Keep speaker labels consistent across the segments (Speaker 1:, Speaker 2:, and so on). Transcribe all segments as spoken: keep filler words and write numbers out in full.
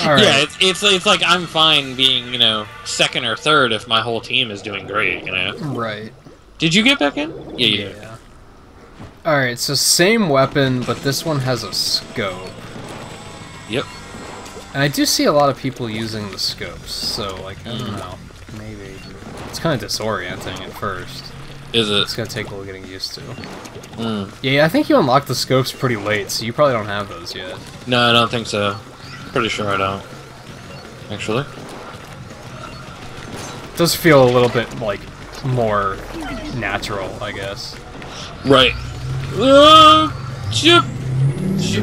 Speaker 1: right.
Speaker 2: Yeah, it's, it's it's like I'm fine being, you know, second or third if my whole team is doing great, you know?
Speaker 1: Right.
Speaker 2: Did you get back in? Yeah, you
Speaker 1: yeah.
Speaker 2: did.
Speaker 1: Alright, so same weapon, but this one has a scope.
Speaker 2: Yep.
Speaker 1: And I do see a lot of people using the scopes, so, like, I don't mm. know. Maybe. It's kind of disorienting at first.
Speaker 2: Is it?
Speaker 1: It's gonna take a little getting used to.
Speaker 2: Mm.
Speaker 1: Yeah, I think you unlocked the scopes pretty late, so you probably don't have those yet.
Speaker 2: No, I don't think so. Pretty sure I don't. Actually.
Speaker 1: It does feel a little bit, like, more natural, I guess.
Speaker 2: Right. Uh, chip, chip.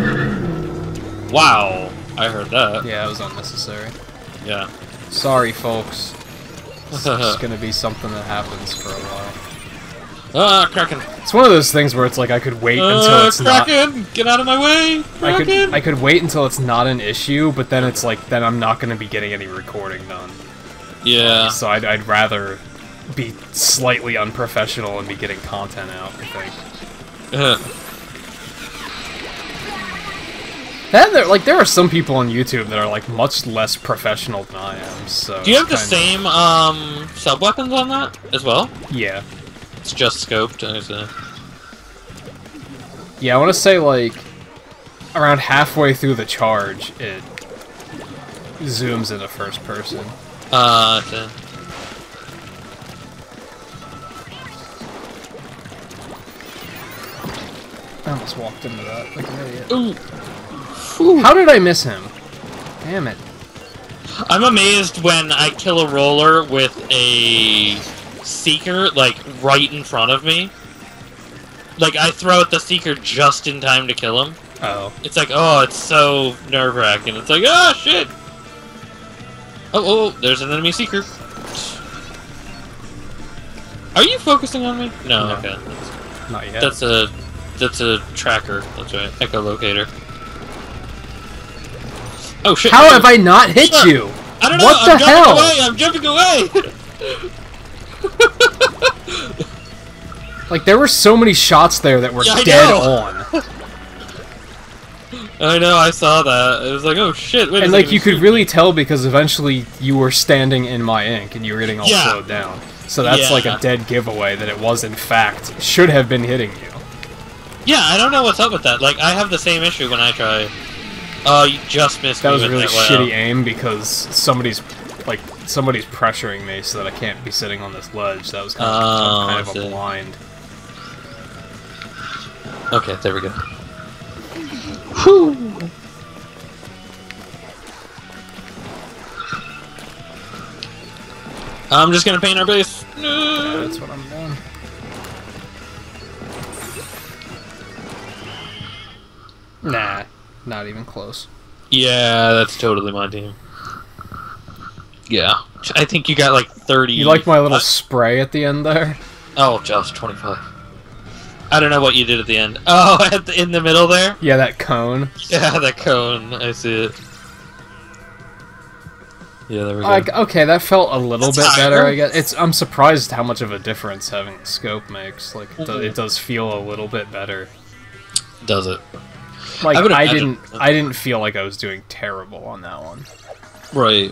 Speaker 2: Wow, I heard that.
Speaker 1: Yeah, it was unnecessary.
Speaker 2: Yeah.
Speaker 1: Sorry, folks. It's just gonna be something that happens for a while.
Speaker 2: Ah, Kraken!
Speaker 1: It's one of those things where it's like I could wait
Speaker 2: uh,
Speaker 1: until it's
Speaker 2: Kraken!
Speaker 1: not.
Speaker 2: Get out of my way! Kraken!
Speaker 1: I could I could wait until it's not an issue, but then it's like then I'm not gonna be getting any recording done.
Speaker 2: Yeah.
Speaker 1: So I'd I'd rather be slightly unprofessional and be getting content out, I think.
Speaker 2: Uh.
Speaker 1: That there, like there are some people on YouTube that are like much less professional than I am. So
Speaker 2: do you have the
Speaker 1: kinda...
Speaker 2: same um sub weapons on that as well?
Speaker 1: Yeah.
Speaker 2: It's just scoped. I say.
Speaker 1: Yeah, I want to say like around halfway through the charge, it zooms into first person.
Speaker 2: Uh. Okay.
Speaker 1: I almost walked into that like an idiot.
Speaker 2: Ooh.
Speaker 1: How did I miss him? Damn it.
Speaker 2: I'm amazed when I kill a roller with a Seeker, like, right in front of me. Like, I throw at the Seeker just in time to kill him.
Speaker 1: Oh.
Speaker 2: It's like, oh, it's so nerve-wracking. It's like, oh, shit! Oh, oh, there's an enemy Seeker. Are you focusing on me? No,
Speaker 1: no.
Speaker 2: okay.
Speaker 1: Not yet.
Speaker 2: That's a... That's a tracker. That's right. Echolocator. Oh shit!
Speaker 1: How have I not hit
Speaker 2: Sure.
Speaker 1: you?
Speaker 2: I don't know.
Speaker 1: What
Speaker 2: I'm
Speaker 1: the
Speaker 2: jumping
Speaker 1: hell?
Speaker 2: away. I'm jumping away.
Speaker 1: Like there were so many shots there that were
Speaker 2: Yeah, I
Speaker 1: dead
Speaker 2: know.
Speaker 1: on.
Speaker 2: I know. I saw that. It was like, oh shit! Wait a
Speaker 1: And like
Speaker 2: second,
Speaker 1: you could
Speaker 2: shoot.
Speaker 1: really tell because eventually you were standing in my ink and you were getting all
Speaker 2: Yeah.
Speaker 1: slowed down. So that's
Speaker 2: Yeah.
Speaker 1: like a dead giveaway that it was in fact should have been hitting you.
Speaker 2: Yeah, I don't know what's up with that. Like, I have the same issue when I try. Oh, you just missed
Speaker 1: That
Speaker 2: me
Speaker 1: was
Speaker 2: with
Speaker 1: really
Speaker 2: that well.
Speaker 1: shitty aim because somebody's like somebody's pressuring me so that I can't be sitting on this ledge. That was kind of,
Speaker 2: Oh,
Speaker 1: kind
Speaker 2: I
Speaker 1: of a
Speaker 2: see.
Speaker 1: blind.
Speaker 2: Okay, there we go.
Speaker 1: Whew.
Speaker 2: I'm just gonna paint our base. No.
Speaker 1: Yeah, that's what I'm doing. Nah, not even close.
Speaker 2: Yeah, that's totally my team. Yeah, I think you got like thirty.
Speaker 1: You like my little spray at the end there?
Speaker 2: Oh, just twenty-five. I don't know what you did at the end. Oh, at the, in the middle there?
Speaker 1: Yeah, that cone.
Speaker 2: Yeah, that cone. I see it. Yeah, there we go.
Speaker 1: Like, okay, that felt a little
Speaker 2: That's
Speaker 1: bit
Speaker 2: higher.
Speaker 1: better, I guess. It's. I'm surprised how much of a difference having the scope makes. Like, it, do, it does feel a little bit better.
Speaker 2: Does it?
Speaker 1: Like,
Speaker 2: I would
Speaker 1: I,
Speaker 2: imagine-
Speaker 1: didn't. I didn't feel like I was doing terrible on that one.
Speaker 2: Right.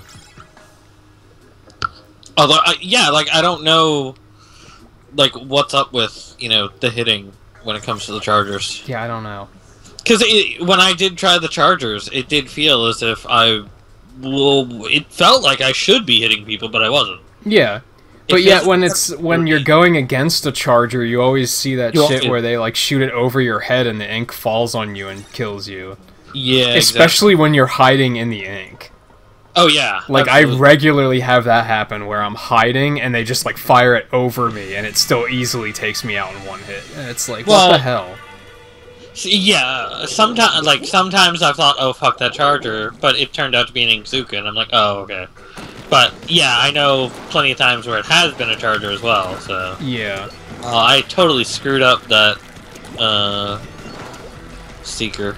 Speaker 2: Although, I, yeah, like, I don't know, like, what's up with, you know, the hitting when it comes to the Chargers.
Speaker 1: Yeah, I don't know.
Speaker 2: Because when I did try the Chargers, it did feel as if I... Well, it felt like I should be hitting people, but I wasn't.
Speaker 1: Yeah.
Speaker 2: It
Speaker 1: But yet,
Speaker 2: feels-
Speaker 1: when it's when you're going against a charger, you always see that
Speaker 2: You
Speaker 1: shit
Speaker 2: always-
Speaker 1: where they like shoot it over your head and the ink falls on you and kills you.
Speaker 2: Yeah,
Speaker 1: Especially when you're hiding in the ink.
Speaker 2: Oh, yeah.
Speaker 1: Like,
Speaker 2: absolutely.
Speaker 1: I regularly have that happen where I'm hiding and they just, like, fire it over me and it still easily takes me out in one hit. And it's like,
Speaker 2: Well,
Speaker 1: what the hell?
Speaker 2: Yeah, sometimes, like, sometimes I thought, oh, fuck that Charger, but it turned out to be an Inkzuka, and I'm like, oh, okay. But, yeah, I know plenty of times where it has been a Charger as well, so...
Speaker 1: Yeah.
Speaker 2: Uh, I totally screwed up that, uh... Seeker.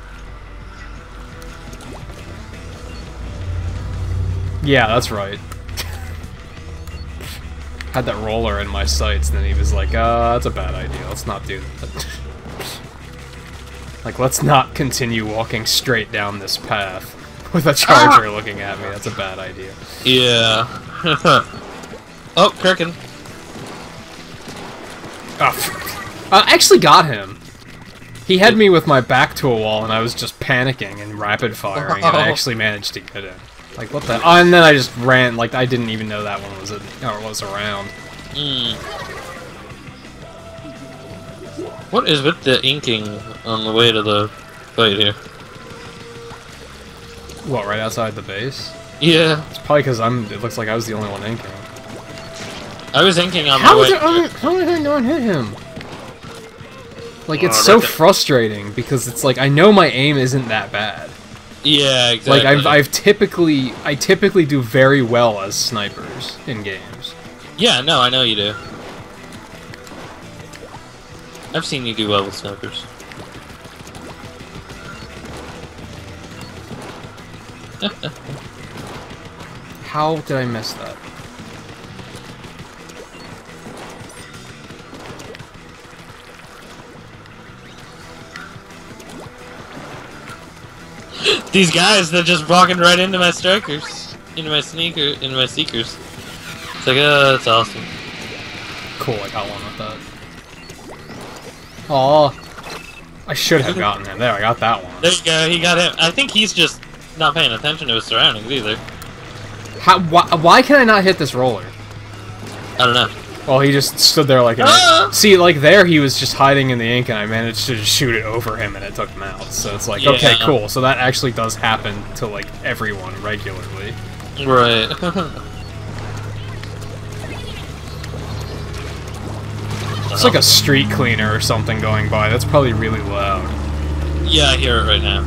Speaker 1: Yeah, that's right. Had that roller in my sights, and then he was like, uh, that's a bad idea, let's not do that. Like, let's not continue walking straight down this path. with a charger ah! looking at me. That's a bad idea.
Speaker 2: Yeah. Oh, Kirkin.
Speaker 1: Oh, I actually got him. He had me with my back to a wall, and I was just panicking and rapid firing, and I actually managed to get him. Like, what the? Oh, and then I just ran, like, I didn't even know that one was, a, or was around.
Speaker 2: Mm. What is with the inking on the way to the fight here?
Speaker 1: What, right outside the base?
Speaker 2: Yeah.
Speaker 1: It's probably because I'm, it looks like I was the only one inking.
Speaker 2: I was inking on
Speaker 1: how
Speaker 2: my way.
Speaker 1: It, how did I not hit him? Like, it's oh, so frustrating, because it's like, I know my aim isn't that bad.
Speaker 2: Yeah, exactly.
Speaker 1: Like, I've, I've typically, I typically do very well as snipers in games.
Speaker 2: Yeah, no, I know you do. I've seen you do well with snipers.
Speaker 1: How did I miss that?
Speaker 2: These guys, they're just walking right into my strikers, into my sneaker, into my seekers. It's like, oh, that's awesome.
Speaker 1: Cool, I got one with that. Aw, I should have gotten him. There, I got that one.
Speaker 2: There you go, he got him. I think he's just not paying attention to his surroundings either.
Speaker 1: How? Why, why can I not hit this roller?
Speaker 2: I don't know.
Speaker 1: Well, he just stood there like...
Speaker 2: Ah!
Speaker 1: See, like there, he was just hiding in the ink, and I managed to just shoot it over him, and it took him out. So it's like,
Speaker 2: yeah.
Speaker 1: Okay, cool. So that actually does happen to, like, everyone regularly.
Speaker 2: Right.
Speaker 1: It's like a street cleaner or something going by. That's probably really loud.
Speaker 2: Yeah, I hear it right now.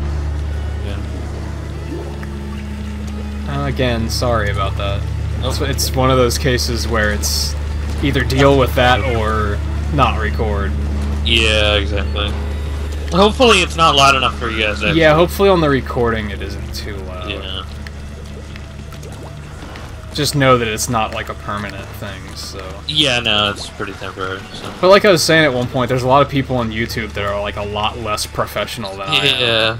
Speaker 2: Yeah.
Speaker 1: Uh, again, sorry about that. Nope. It's one of those cases where it's either deal with that or not record.
Speaker 2: Yeah, exactly. Hopefully it's not loud enough for you guys. Actually.
Speaker 1: Yeah, hopefully on the recording it isn't too loud.
Speaker 2: Yeah.
Speaker 1: Just know that it's not like a permanent thing, so...
Speaker 2: Yeah, no, it's pretty temporary, so...
Speaker 1: But like I was saying at one point, there's a lot of people on YouTube that are like a lot less professional than I am.
Speaker 2: Yeah.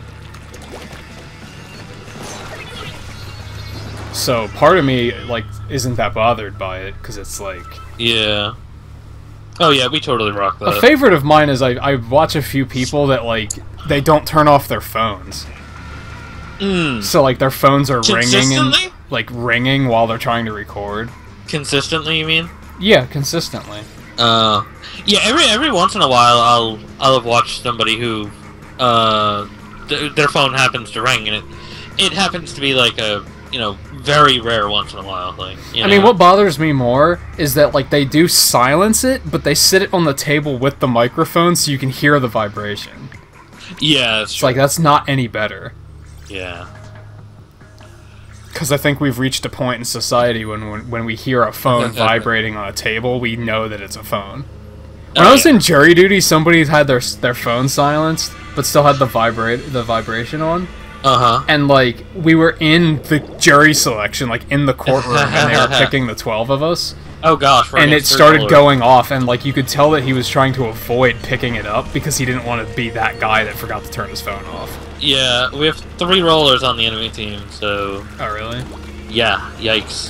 Speaker 1: So part of me, like, isn't that bothered by it, because it's like...
Speaker 2: Yeah. Oh yeah, we totally rock that.
Speaker 1: A favorite of mine is I, I watch a few people that, like, they don't turn off their phones.
Speaker 2: Mm.
Speaker 1: So, like, their phones are ringing and,
Speaker 2: Consistently?
Speaker 1: like, ringing while they're trying to record.
Speaker 2: Consistently, you mean?
Speaker 1: Yeah, consistently.
Speaker 2: Uh, yeah, every every once in a while I'll I'll watch somebody who, uh, th their phone happens to ring, and it, it happens to be, like, a, you know, very rare once in a while thing. You know?
Speaker 1: I mean, what bothers me more is that, like, they do silence it, but they sit it on the table with the microphone so you can hear the vibration.
Speaker 2: Yeah, that's
Speaker 1: It's
Speaker 2: true.
Speaker 1: like, that's not any better.
Speaker 2: Yeah.
Speaker 1: Because I think we've reached a point in society when, when when we hear a phone vibrating on a table, we know that it's a phone. When
Speaker 2: oh,
Speaker 1: I was
Speaker 2: yeah.
Speaker 1: in jury duty, somebody had their their phone silenced, but still had the vibrate the vibration on.
Speaker 2: Uh-huh.
Speaker 1: And, like, we were in the jury selection, like, in the courtroom, and they were picking the twelve of us.
Speaker 2: Oh, gosh.
Speaker 1: And it started going off, and, like, you could tell that he was trying to avoid picking it up because he didn't want to be that guy that forgot to turn his phone off.
Speaker 2: Yeah, we have three rollers on the enemy team, so...
Speaker 1: Oh, really?
Speaker 2: Yeah, yikes.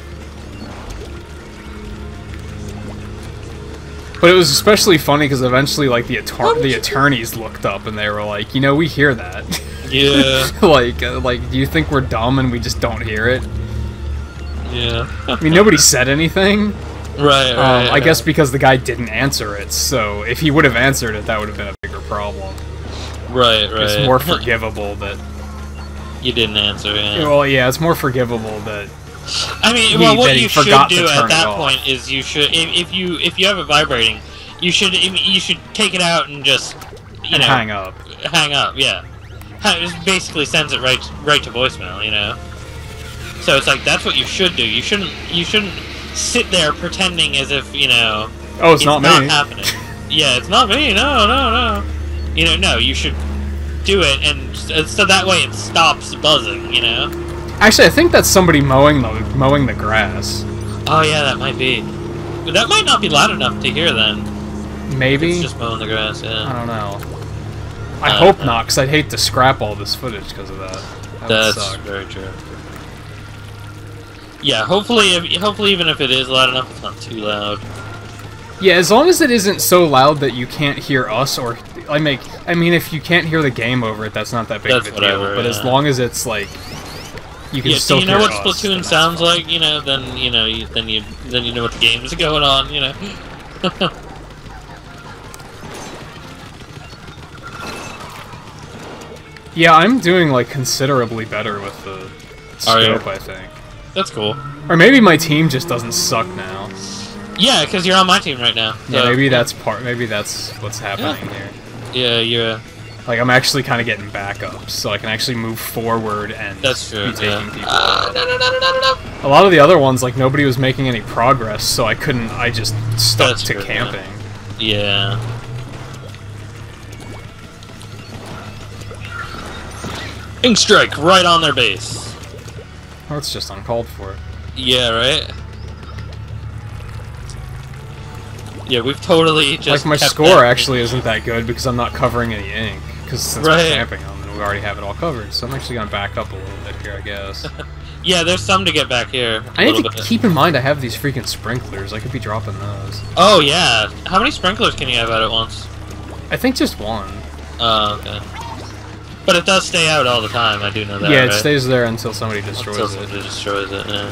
Speaker 1: But it was especially funny because eventually, like, the, attor the attorneys looked up and they were like, you know, we hear that.
Speaker 2: Yeah.
Speaker 1: like, uh, like, do you think we're dumb and we just don't hear it?
Speaker 2: Yeah.
Speaker 1: I mean, nobody said anything.
Speaker 2: Right, right.
Speaker 1: Um, I
Speaker 2: right.
Speaker 1: guess because the guy didn't answer it, so if he would have answered it, that would have been a bigger problem.
Speaker 2: Right, right.
Speaker 1: It's more forgivable that...
Speaker 2: You didn't answer, yeah.
Speaker 1: Well, yeah, it's more forgivable that...
Speaker 2: I mean,
Speaker 1: he,
Speaker 2: well, what
Speaker 1: that
Speaker 2: you
Speaker 1: he
Speaker 2: should
Speaker 1: forgot
Speaker 2: do
Speaker 1: to turn
Speaker 2: at that
Speaker 1: it off.
Speaker 2: point is you should, if, if you if you have it vibrating, you should you should take it out and just, you
Speaker 1: and
Speaker 2: know,
Speaker 1: hang up.
Speaker 2: Hang up, yeah. Ha- It basically sends it right right to voicemail, you know. So it's like that's what you should do. You shouldn't you shouldn't sit there pretending as if you know.
Speaker 1: Oh, it's,
Speaker 2: it's
Speaker 1: not,
Speaker 2: not
Speaker 1: me.
Speaker 2: happening. Yeah, it's not me. No, no, no. You know, no. You should do it, and so that way it stops buzzing. You know.
Speaker 1: Actually, I think that's somebody mowing the mowing the grass.
Speaker 2: Oh yeah, that might be. But that might not be loud enough to hear then.
Speaker 1: Maybe.
Speaker 2: It's just mowing the grass. Yeah.
Speaker 1: I don't know. I
Speaker 2: Uh,
Speaker 1: hope
Speaker 2: uh,
Speaker 1: not, because I'd hate to scrap all this footage because of that. That
Speaker 2: That's
Speaker 1: would suck.
Speaker 2: very true. Yeah, hopefully, if, hopefully, even if it is loud enough, it's not too loud.
Speaker 1: Yeah, as long as it isn't so loud that you can't hear us, or I make. I mean, if you can't hear the game over it, that's not that big
Speaker 2: That's
Speaker 1: of a deal.
Speaker 2: whatever,
Speaker 1: But
Speaker 2: yeah.
Speaker 1: as long as it's like, you can
Speaker 2: Yeah,
Speaker 1: still
Speaker 2: do you know
Speaker 1: hear
Speaker 2: what
Speaker 1: us, then
Speaker 2: Splatoon
Speaker 1: that's
Speaker 2: sounds
Speaker 1: fine.
Speaker 2: like? You know, then you know, you, then you then you know what the game is going on. You know.
Speaker 1: Yeah, I'm doing like considerably better with the
Speaker 2: Are you?
Speaker 1: scope, I think.
Speaker 2: That's cool.
Speaker 1: Or maybe my team just doesn't suck now.
Speaker 2: Yeah, because you're on my team right now. So.
Speaker 1: Yeah, maybe that's part. Maybe that's what's happening here.
Speaker 2: Yeah, you're.
Speaker 1: Like I'm actually kind of getting backups, so I can actually move forward and
Speaker 2: That's true.
Speaker 1: be taking
Speaker 2: Yeah.
Speaker 1: people.
Speaker 2: Uh,
Speaker 1: out.
Speaker 2: no, no, no, no, no, no.
Speaker 1: A lot of the other ones, like nobody was making any progress, so I couldn't. I just stuck
Speaker 2: That's
Speaker 1: to
Speaker 2: true,
Speaker 1: camping.
Speaker 2: Yeah. Ink strike right on their base.
Speaker 1: Oh, it's just uncalled for.
Speaker 2: Yeah, right. Yeah, we've totally just.
Speaker 1: Like my
Speaker 2: kept
Speaker 1: score
Speaker 2: that-
Speaker 1: actually isn't that good because I'm not covering any ink. Because since
Speaker 2: Right.
Speaker 1: we're camping them and we already have it all covered, so I'm actually gonna back up a little bit here, I guess.
Speaker 2: Yeah, there's some to get back here. a
Speaker 1: I need
Speaker 2: little
Speaker 1: to
Speaker 2: bit.
Speaker 1: keep in mind I have these freaking sprinklers. I could be dropping those.
Speaker 2: Oh yeah, how many sprinklers can you have out at once?
Speaker 1: I think just one.
Speaker 2: Oh, okay. But it does stay out all the time. I do know that.
Speaker 1: yeah,
Speaker 2: right?
Speaker 1: it stays there until somebody destroys
Speaker 2: Until
Speaker 1: it.
Speaker 2: somebody destroys it. Yeah.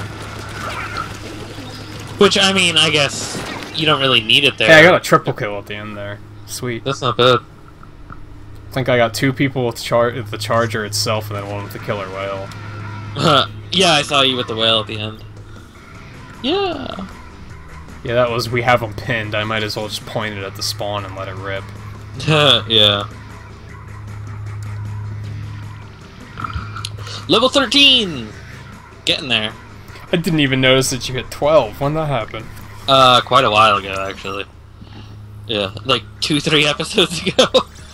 Speaker 2: Which I mean, I guess you don't really need it there.
Speaker 1: Hey, I got a triple kill at the end there. Sweet.
Speaker 2: That's not bad.
Speaker 1: I think I got two people with, char with the charger itself and then one with the killer whale.
Speaker 2: Yeah, I saw you with the whale at the end. Yeah.
Speaker 1: Yeah, that was, we have them pinned. I might as well just point it at the spawn and let it rip.
Speaker 2: Yeah. Level thirteen! Getting there.
Speaker 1: I didn't even notice that you hit twelve. When that happened?
Speaker 2: Uh, quite a while ago, actually. Yeah, like two, three episodes ago.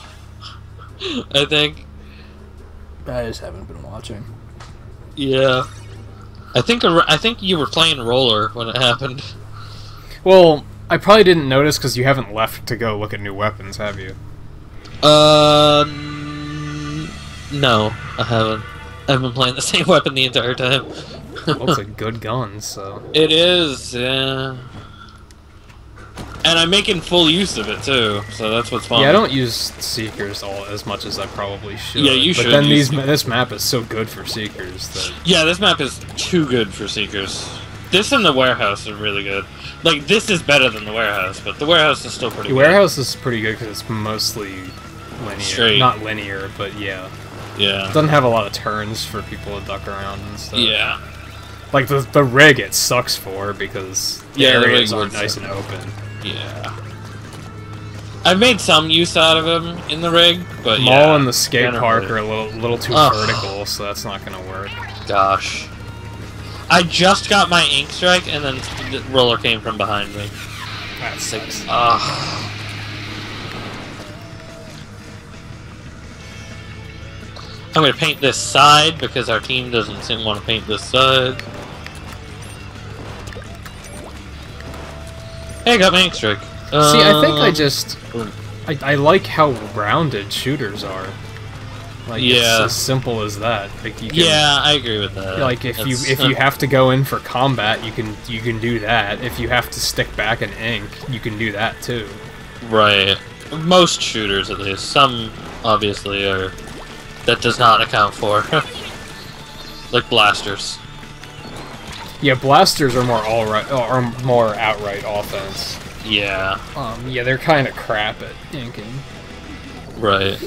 Speaker 2: I think.
Speaker 1: I just haven't been watching.
Speaker 2: Yeah. I think a, I think you were playing roller when it happened.
Speaker 1: Well, I probably didn't notice because you haven't left to go look at new weapons, have you?
Speaker 2: Uh, n- no, I haven't. I've been playing the same weapon the entire time.
Speaker 1: Looks like good guns, so...
Speaker 2: It is, yeah. And I'm making full use of it too, so that's what's fun.
Speaker 1: Yeah, I don't use Seekers all as much as I probably should.
Speaker 2: Yeah, you
Speaker 1: but
Speaker 2: should
Speaker 1: then
Speaker 2: use
Speaker 1: these
Speaker 2: them.
Speaker 1: this map is so good for Seekers that...
Speaker 2: Yeah, this map is too good for Seekers. This and the warehouse are really good. Like, this is better than the warehouse, but the warehouse is still pretty
Speaker 1: The
Speaker 2: good.
Speaker 1: warehouse is pretty good because it's mostly linear.
Speaker 2: Straight.
Speaker 1: Not linear, but yeah.
Speaker 2: Yeah.
Speaker 1: It doesn't have a lot of turns for people to duck around and stuff.
Speaker 2: Yeah.
Speaker 1: Like, the, the rig it sucks for because the
Speaker 2: Yeah, the
Speaker 1: areas
Speaker 2: rig
Speaker 1: aren't
Speaker 2: would
Speaker 1: nice
Speaker 2: suck.
Speaker 1: and open.
Speaker 2: Yeah. I've made some use out of them in the rig, but
Speaker 1: Mall
Speaker 2: yeah.
Speaker 1: and the skate
Speaker 2: generally-
Speaker 1: park are a little little too
Speaker 2: Ugh.
Speaker 1: vertical, so that's not gonna work.
Speaker 2: Gosh. I just got my ink strike, and then the roller came from behind me.
Speaker 1: That sucks.
Speaker 2: Ugh. I'm gonna paint this side because our team doesn't seem to want to paint this side. Hey, I got my ink strike.
Speaker 1: See, I think I
Speaker 2: Um,
Speaker 1: just I, I like how rounded shooters are. Like it's
Speaker 2: Yeah.
Speaker 1: as simple as that. Like you can,
Speaker 2: Yeah, I agree with that.
Speaker 1: Like if you
Speaker 2: That's-
Speaker 1: if you have to go in for combat, you can you can do that. If you have to stick back in ink, you can do that too.
Speaker 2: Right. Most shooters, at least. Some, obviously, are... That does not account for. Like blasters.
Speaker 1: Yeah, blasters are more all right, or more outright offense.
Speaker 2: Yeah.
Speaker 1: Um, yeah, they're kind of crap at inking.
Speaker 2: Right.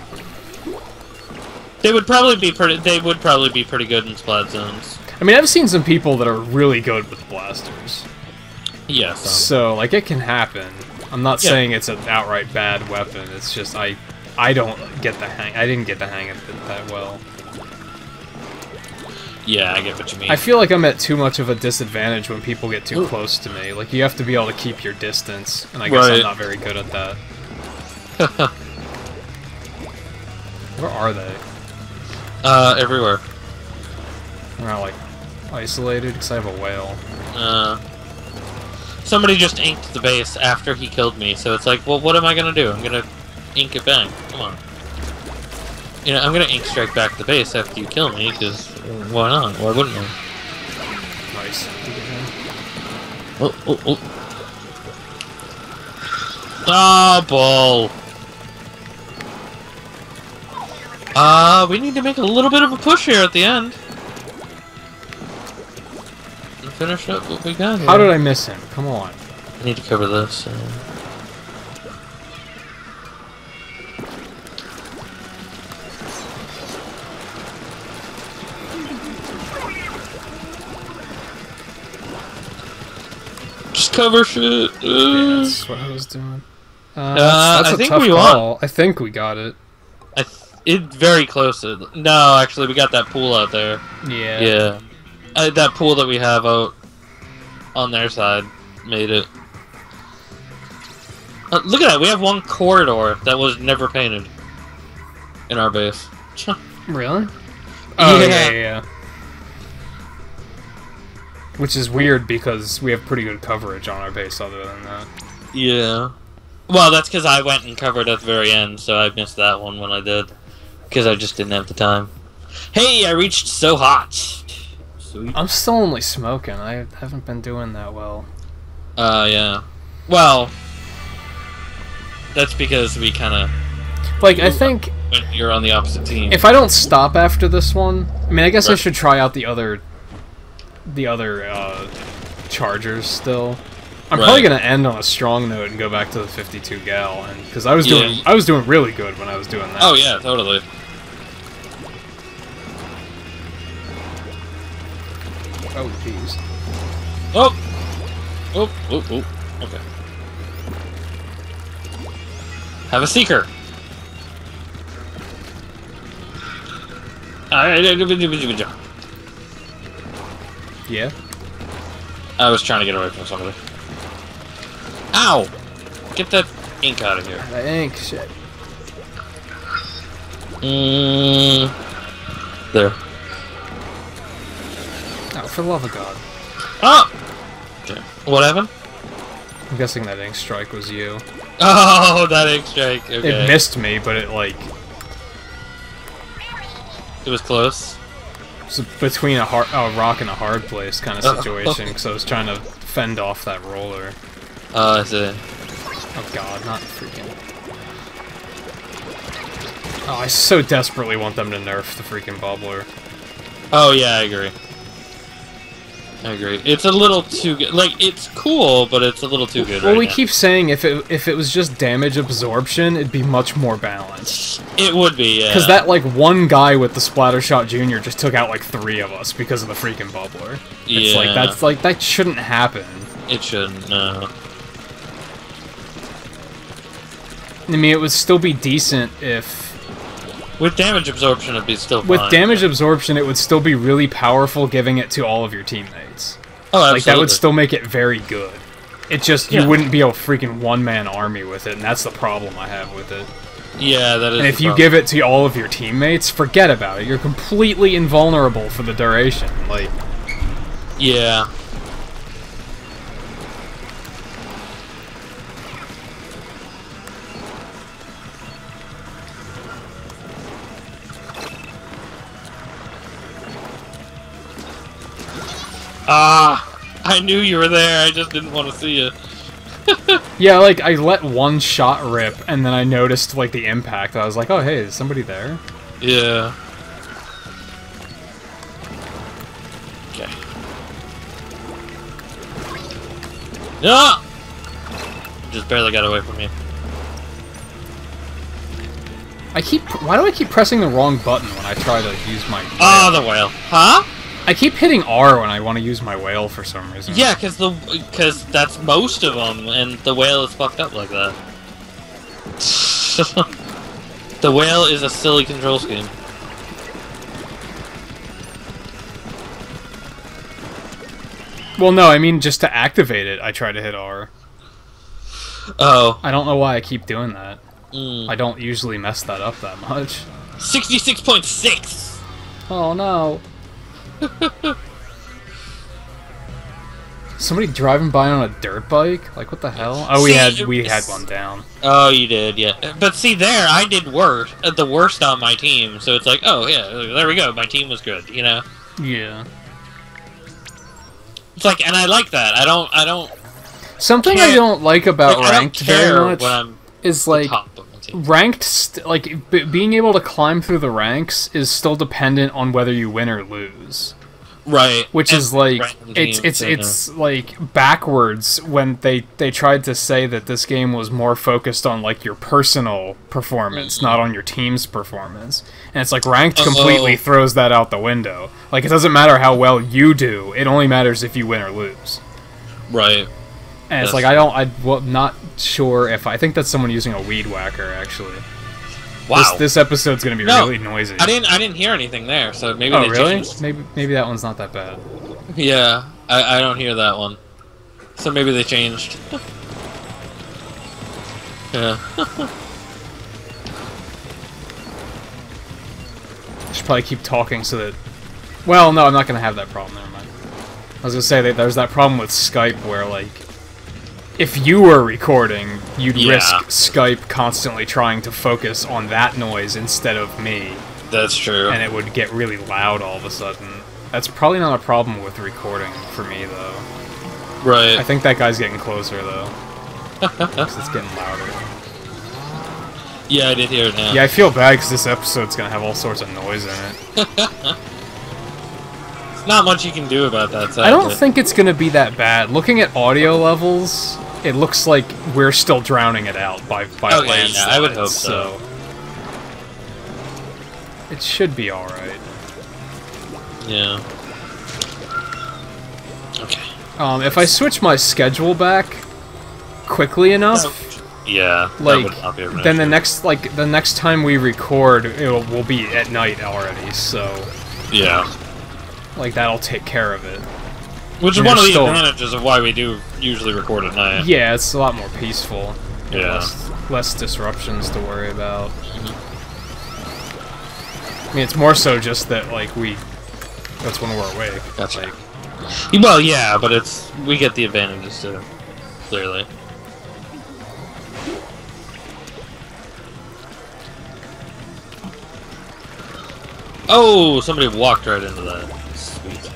Speaker 2: They would probably be pretty... They would probably be pretty good in splat zones.
Speaker 1: I mean, I've seen some people that are really good with blasters.
Speaker 2: Yes. Yeah,
Speaker 1: So, like, it can happen. I'm not
Speaker 2: Yeah.
Speaker 1: saying it's an outright bad weapon. It's just I, I don't get the hang. I didn't get the hang of it that well.
Speaker 2: yeah, I get what you mean.
Speaker 1: I feel like I'm at too much of a disadvantage when people get too close to me. Like, you have to be able to keep your distance, and I guess I'm
Speaker 2: Right.
Speaker 1: not very good at that. Where are they?
Speaker 2: uh, everywhere.
Speaker 1: They're not, like, isolated, because I have a whale.
Speaker 2: Uh... Somebody just inked the base after he killed me, so it's like, well, what am I gonna do? I'm gonna ink it back. Come on. You know, I'm gonna ink strike back the base after you kill me, because why not? Why wouldn't I?
Speaker 1: Nice.
Speaker 2: Oh, oh, oh. Ah, ball. Uh, we need to make a little bit of a push here at the end. And finish up what we got here.
Speaker 1: How did I miss him? Come on.
Speaker 2: I need to cover this. Uh... Just cover shit. Uh...
Speaker 1: Yeah, that's what I was doing. Uh,
Speaker 2: Uh,
Speaker 1: that's, that's
Speaker 2: I
Speaker 1: a
Speaker 2: think
Speaker 1: tough
Speaker 2: we
Speaker 1: call.
Speaker 2: won.
Speaker 1: I think we got it.
Speaker 2: I th it very close to. No, actually, we got that pool out there.
Speaker 1: Yeah.
Speaker 2: Yeah, uh, that pool that we have out on their side made it. Uh, look at that. We have one corridor that was never painted in our base.
Speaker 1: Really? Oh
Speaker 2: Yeah.
Speaker 1: yeah, yeah, yeah. Which is weird because we have pretty good coverage on our base. Other than that.
Speaker 2: Yeah. Well, that's because I went and covered at the very end, so I missed that one when I did. Because I just didn't have the time. Hey, I reached so hot. Sweet.
Speaker 1: I'm still only smoking. I haven't been doing that well.
Speaker 2: Uh, yeah. Well, that's because we kind of...
Speaker 1: Like, I think
Speaker 2: when you're on the opposite team.
Speaker 1: if I don't stop after this one, I mean, I guess I
Speaker 2: Right.
Speaker 1: should try out the other, the other uh, chargers still. I'm
Speaker 2: Right.
Speaker 1: probably gonna end on a strong note and go back to the fifty-two gal, and because I was doing,
Speaker 2: Yeah.
Speaker 1: I was doing really good when I was doing that.
Speaker 2: Oh yeah, totally.
Speaker 1: Oh jeez.
Speaker 2: Oh! Oh, oh, oh. Okay. Have a seeker.
Speaker 1: Yeah.
Speaker 2: I was trying to get away from somebody. Ow! Get that ink out of here.
Speaker 1: The ink shit.
Speaker 2: Mm, there.
Speaker 1: Oh, for the love of God.
Speaker 2: Oh! Okay. What happened?
Speaker 1: I'm guessing that ink strike was you.
Speaker 2: Oh, that ink strike. Okay.
Speaker 1: It missed me, but it like
Speaker 2: It was close.
Speaker 1: was between a hard, a rock and a hard place kind of situation. Because I was trying to fend off that roller.
Speaker 2: Oh, I see.
Speaker 1: Oh God, not freaking. Oh, I so desperately want them to nerf the freaking bubbler.
Speaker 2: Oh, yeah, I agree. I agree. It's a little too good. Like, it's cool, but it's a little too good
Speaker 1: Well,
Speaker 2: right
Speaker 1: we
Speaker 2: now.
Speaker 1: keep saying if it if it was just damage absorption, it'd be much more balanced.
Speaker 2: It would be, yeah.
Speaker 1: Because that, like, one guy with the Splattershot Junior just took out, like, three of us because of the freaking bubbler. It's
Speaker 2: Yeah.
Speaker 1: like, that's, like, that shouldn't happen.
Speaker 2: It shouldn't, no.
Speaker 1: I mean, it would still be decent if...
Speaker 2: With damage absorption, it'd be still fine.
Speaker 1: With damage absorption, it would still be really powerful giving it to all of your teammates.
Speaker 2: Oh, absolutely.
Speaker 1: Like, that would still make it very good. It just, you
Speaker 2: Yeah.
Speaker 1: wouldn't be a freaking one-man army with it, and that's the problem I have with it.
Speaker 2: Yeah, that is.
Speaker 1: And if
Speaker 2: the
Speaker 1: you
Speaker 2: problem.
Speaker 1: give it to all of your teammates, forget about it. You're completely invulnerable for the duration. Like,
Speaker 2: Yeah. Ah! I knew you were there, I just didn't want to see you.
Speaker 1: yeah, like, I let one shot rip, and then I noticed, like, the impact. I was like, oh, hey, is somebody there?
Speaker 2: Yeah. Okay. No! Just barely got away from you.
Speaker 1: I keep... Why do I keep pressing the wrong button when I try to use my...
Speaker 2: Oh, the whale. Huh?
Speaker 1: I keep hitting R when I want to use my whale for some reason.
Speaker 2: Yeah, because the because that's most of them, and the whale is fucked up like that. The whale is a silly control scheme.
Speaker 1: Well, no, I mean, just to activate it, I try to hit R.
Speaker 2: Oh.
Speaker 1: I don't know why I keep doing that.
Speaker 2: Mm.
Speaker 1: I don't usually mess that up that much.
Speaker 2: sixty-six point six!
Speaker 1: Oh, no. Somebody driving by on a dirt bike? Like, what the hell? Oh, we
Speaker 2: See,
Speaker 1: had we
Speaker 2: it's-
Speaker 1: had one down.
Speaker 2: Oh, you did, yeah. But see, there, I did worse, uh, the worst on my team, so it's like, oh, yeah, there we go, my team was good, you know?
Speaker 1: Yeah.
Speaker 2: It's like, and I like that. I don't, I don't...
Speaker 1: Something
Speaker 2: Can't-
Speaker 1: I don't like about
Speaker 2: like, I don't
Speaker 1: ranked
Speaker 2: care
Speaker 1: very much
Speaker 2: when I'm
Speaker 1: is,
Speaker 2: the
Speaker 1: like,
Speaker 2: top of my team.
Speaker 1: ranked, st like, b being able to climb through the ranks is still dependent on whether you win or lose.
Speaker 2: Right.
Speaker 1: Which
Speaker 2: And
Speaker 1: is like
Speaker 2: random
Speaker 1: it's
Speaker 2: teams,
Speaker 1: it's
Speaker 2: I know.
Speaker 1: it's like backwards when they they tried to say that this game was more focused on like your personal performance,
Speaker 2: Mm-hmm.
Speaker 1: not on your team's performance. And it's like ranked
Speaker 2: Uh-oh.
Speaker 1: completely throws that out the window. Like it doesn't matter how well you do; it only matters if you win or lose.
Speaker 2: Right.
Speaker 1: And it's
Speaker 2: Yes.
Speaker 1: like I don't I well not sure if I think that's someone using a weed whacker actually.
Speaker 2: Wow.
Speaker 1: This this episode's gonna be
Speaker 2: No,
Speaker 1: really noisy.
Speaker 2: I didn't, I didn't hear anything there, so maybe
Speaker 1: Oh
Speaker 2: they
Speaker 1: really?
Speaker 2: changed.
Speaker 1: Maybe maybe that one's not that bad.
Speaker 2: Yeah, I, I don't hear that one. So maybe they changed. Yeah.
Speaker 1: I should probably keep talking so that... Well, no, I'm not going to have that problem. Never mind. I was going to say that there's that problem with Skype where, like, if you were recording, you'd
Speaker 2: Yeah.
Speaker 1: risk Skype constantly trying to focus on that noise instead of me,
Speaker 2: That's true.
Speaker 1: and it would get really loud all of a sudden. That's probably not a problem with recording for me, though.
Speaker 2: Right.
Speaker 1: I think that guy's getting closer, though. 'Cause it's getting louder.
Speaker 2: Yeah, I did hear it now.
Speaker 1: Yeah, I feel bad because this episode's going to have all sorts of noise in it.
Speaker 2: There's not much you can do about that, sadly.
Speaker 1: I don't think it's gonna be that bad. Looking at audio levels, it looks like we're still drowning it out by by a
Speaker 2: Okay,
Speaker 1: landslide.
Speaker 2: yeah, I would hope so.
Speaker 1: It should be all right.
Speaker 2: Yeah. Okay.
Speaker 1: Um, if I switch my schedule back quickly enough,
Speaker 2: Yeah. that
Speaker 1: like
Speaker 2: would not be a
Speaker 1: then the
Speaker 2: issue.
Speaker 1: next like the next time we record, it will will be at night already. So
Speaker 2: Yeah.
Speaker 1: like that'll take care of it.
Speaker 2: Which is
Speaker 1: And
Speaker 2: one of
Speaker 1: there's
Speaker 2: the
Speaker 1: still-
Speaker 2: advantages of why we do usually record at night.
Speaker 1: Yeah, it's a lot more peaceful. and
Speaker 2: Yeah.
Speaker 1: Less, less disruptions to worry about. I mean, it's more so just that, like, we... That's when we're awake.
Speaker 2: Gotcha.
Speaker 1: Like,
Speaker 2: Well, yeah, but it's we get the advantages too. Clearly. Oh, somebody walked right into that. Sweet.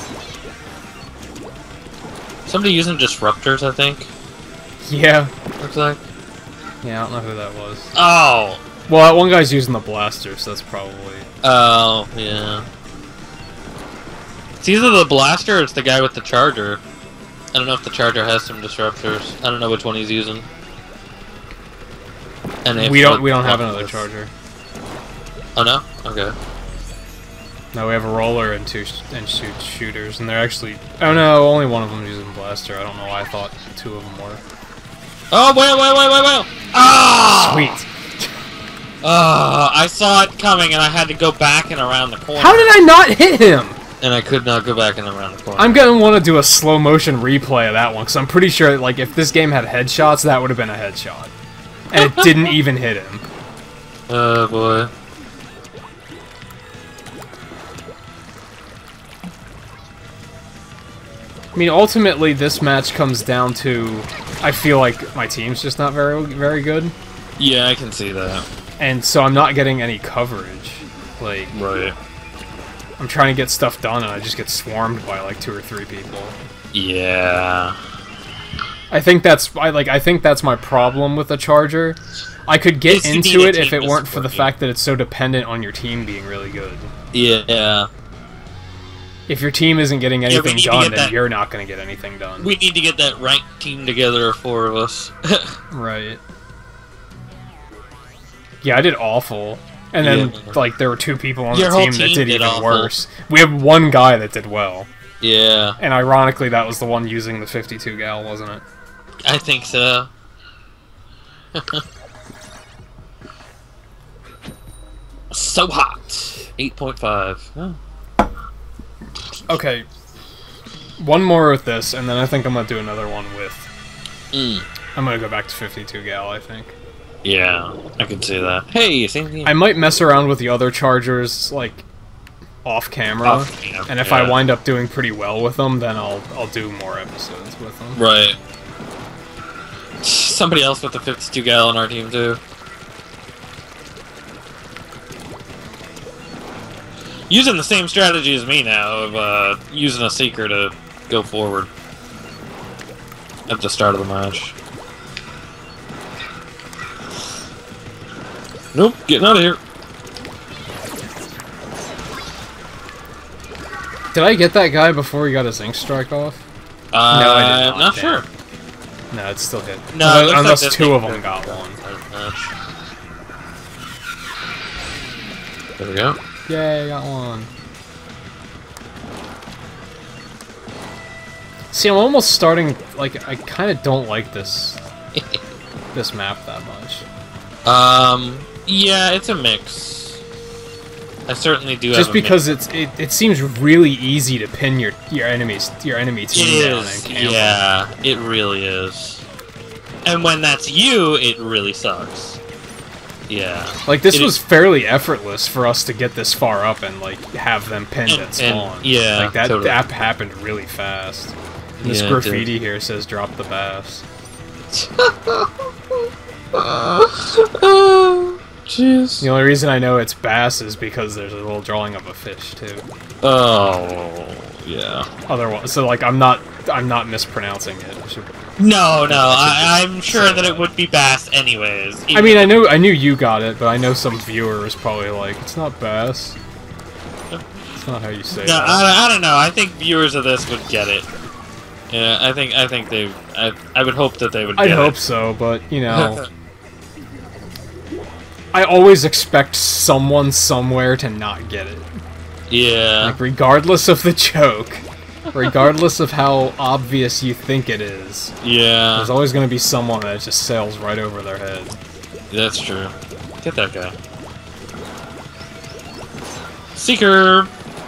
Speaker 2: Somebody using disruptors, I think.
Speaker 1: yeah.
Speaker 2: Looks like.
Speaker 1: Yeah, I don't know who that was.
Speaker 2: Oh.
Speaker 1: Well, that one guy's using the blaster, so that's probably...
Speaker 2: Oh, yeah. It's either the blaster or it's the guy with the charger. I don't know if the charger has some disruptors. I don't know which one he's using. And if
Speaker 1: We don't,
Speaker 2: what-
Speaker 1: we don't have
Speaker 2: what
Speaker 1: another
Speaker 2: was-
Speaker 1: charger.
Speaker 2: Oh no? Okay.
Speaker 1: No, we have a roller and two sh and shoot shooters, and they're actually... Oh no, only one of them is using blaster. I don't know why I thought two of them were.
Speaker 2: Oh, wait, wait, wait, wait, wait! Ah!
Speaker 1: Sweet.
Speaker 2: Oh, I saw it coming and I had to go back and around the corner.
Speaker 1: How did I not hit him?
Speaker 2: And I could not go back and around the corner.
Speaker 1: I'm gonna want to do a slow motion replay of that one, because I'm pretty sure, like, if this game had headshots, that would have been a headshot. And it didn't even hit him.
Speaker 2: Oh, boy.
Speaker 1: I mean, ultimately, this match comes down to... I feel like my team's just not very, very good.
Speaker 2: Yeah, I can see that.
Speaker 1: And so I'm not getting any coverage. Like,
Speaker 2: Right.
Speaker 1: I'm trying to get stuff done, and I just get swarmed by, like, two or three people.
Speaker 2: Yeah.
Speaker 1: I think that's I like I think that's my problem with the charger. I could get
Speaker 2: It's you
Speaker 1: into
Speaker 2: need a
Speaker 1: it if
Speaker 2: team
Speaker 1: it
Speaker 2: to
Speaker 1: weren't for
Speaker 2: support
Speaker 1: the
Speaker 2: you.
Speaker 1: fact that it's so dependent on your team being really good.
Speaker 2: Yeah.
Speaker 1: If your team isn't getting
Speaker 2: Yeah, we
Speaker 1: anything
Speaker 2: need to
Speaker 1: done,
Speaker 2: get
Speaker 1: then
Speaker 2: that-
Speaker 1: you're not going to get anything done.
Speaker 2: We need to get that ranked team together, four of us.
Speaker 1: Right. Yeah, I did awful. And then,
Speaker 2: Yeah.
Speaker 1: like, there were two people on
Speaker 2: Your
Speaker 1: the
Speaker 2: whole
Speaker 1: team that
Speaker 2: team
Speaker 1: did,
Speaker 2: did
Speaker 1: even
Speaker 2: awful.
Speaker 1: worse. We have one guy that did well.
Speaker 2: Yeah,
Speaker 1: And ironically, that was the one using the fifty-two gal, wasn't it?
Speaker 2: I think so. So hot. eight point five. Oh.
Speaker 1: Okay. One more with this, and then I think I'm going to do another one with...
Speaker 2: Mm.
Speaker 1: I'm going to go back to fifty-two gal, I think.
Speaker 2: Yeah, I can see that. Hey, same thing.
Speaker 1: I might mess around with the other chargers, like, off camera,
Speaker 2: Off, yeah,
Speaker 1: and if
Speaker 2: yeah.
Speaker 1: I wind up doing pretty well with them, then I'll I'll do more episodes with them.
Speaker 2: Right. Somebody else with the fifty-two gal on our team too. Using the same strategy as me now of uh, using a seeker to go forward at the start of the match. Nope, getting out of here.
Speaker 1: Did I get that guy before he got his ink strike off?
Speaker 2: Uh,
Speaker 1: no, I did not.
Speaker 2: not
Speaker 1: Damn.
Speaker 2: sure.
Speaker 1: No, it's still hit.
Speaker 2: No,
Speaker 1: unless,
Speaker 2: it looks
Speaker 1: unless
Speaker 2: like
Speaker 1: two of them
Speaker 2: thing
Speaker 1: got
Speaker 2: got
Speaker 1: one.
Speaker 2: match. There we go.
Speaker 1: Yay, got one. See, I'm almost starting, like, I kind of don't like this this map that much.
Speaker 2: Um, yeah, it's a mix. I certainly do.
Speaker 1: Just
Speaker 2: have a
Speaker 1: because
Speaker 2: mix.
Speaker 1: it's it, it seems really easy to pin your your enemies your enemy team
Speaker 2: It
Speaker 1: down
Speaker 2: is,
Speaker 1: and camp
Speaker 2: yeah, it really is. And when that's you, it really sucks. Yeah.
Speaker 1: Like, this
Speaker 2: It
Speaker 1: was
Speaker 2: is-
Speaker 1: fairly effortless for us to get this far up and, like, have them pinned
Speaker 2: And-
Speaker 1: at spawn.
Speaker 2: and- yeah,
Speaker 1: Like, that,
Speaker 2: totally.
Speaker 1: that happened really fast. And this
Speaker 2: Yeah, it
Speaker 1: graffiti here says, drop the bass.
Speaker 2: Jeez.
Speaker 1: The only reason I know it's bass is because there's a little drawing of a fish, too.
Speaker 2: Oh, yeah.
Speaker 1: Otherwise, so, like, I'm not, I'm not mispronouncing it. I should-
Speaker 2: No, no, I, I'm sure that it would be bass anyways.
Speaker 1: I mean, I knew, I knew you got it, but I know some viewer was probably like, it's not bass. It's not how you say
Speaker 2: No,
Speaker 1: that.
Speaker 2: I, I don't know. I think viewers of this would get it. Yeah, I think I think they. I I would hope that they would.
Speaker 1: I'd
Speaker 2: get
Speaker 1: hope
Speaker 2: it.
Speaker 1: so, but, you know... I always expect someone somewhere to not get it.
Speaker 2: Yeah.
Speaker 1: Like, regardless of the joke, regardless of how obvious you think it is,
Speaker 2: Yeah.
Speaker 1: there's always going to be someone that just sails right over their head.
Speaker 2: That's true. Get that guy. Seeker!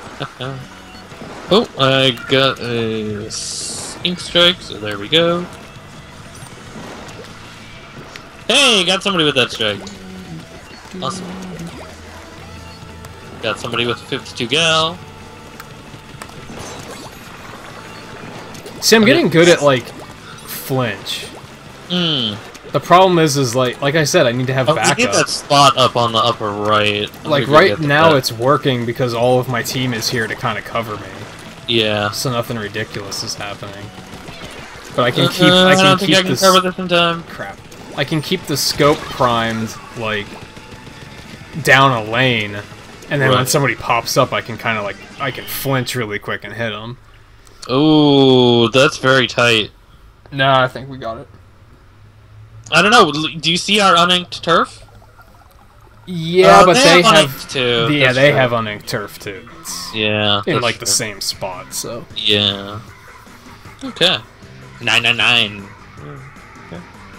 Speaker 2: Oh, I got a ink strike, so there we go. Hey, got somebody with that strike. Awesome. Got somebody with a fifty-two gal.
Speaker 1: See, I'm getting good at, like, flinch.
Speaker 2: Hmm.
Speaker 1: The problem is, is like, like I said, I need to have
Speaker 2: Oh, we need that
Speaker 1: backup.
Speaker 2: spot up on the upper right. I'm
Speaker 1: Like,
Speaker 2: gonna go
Speaker 1: right
Speaker 2: get
Speaker 1: now
Speaker 2: that.
Speaker 1: it's working because all of my team is here to kind of cover me.
Speaker 2: Yeah.
Speaker 1: So nothing ridiculous is happening. But I can keep,
Speaker 2: Uh,
Speaker 1: I
Speaker 2: I
Speaker 1: can
Speaker 2: don't think
Speaker 1: keep
Speaker 2: I can
Speaker 1: this...
Speaker 2: cover this in time.
Speaker 1: Crap. I can keep the scope primed, like, down a lane, and then when
Speaker 2: Right.
Speaker 1: somebody pops up, I can kind of, like, I can flinch really quick and hit them.
Speaker 2: Ooh, that's very tight.
Speaker 1: No, I think we got it.
Speaker 2: I don't know. l- Do you see our uninked turf?
Speaker 1: Yeah,
Speaker 2: Uh,
Speaker 1: but they,
Speaker 2: have,
Speaker 1: have...
Speaker 2: uninked too.
Speaker 1: yeah,
Speaker 2: that's
Speaker 1: they
Speaker 2: true.
Speaker 1: have uninked turf, too. It's
Speaker 2: Yeah.
Speaker 1: in,
Speaker 2: that's
Speaker 1: like, the
Speaker 2: true.
Speaker 1: same spot, so...
Speaker 2: Yeah. Okay. Nine nine nine. Okay.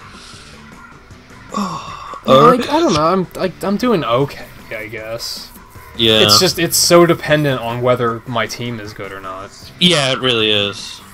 Speaker 1: Well, like, I don't know, I'm, like, I'm doing okay, I guess.
Speaker 2: Yeah.
Speaker 1: It's just, it's so dependent on whether my team is good or not.
Speaker 2: Yeah, it really is.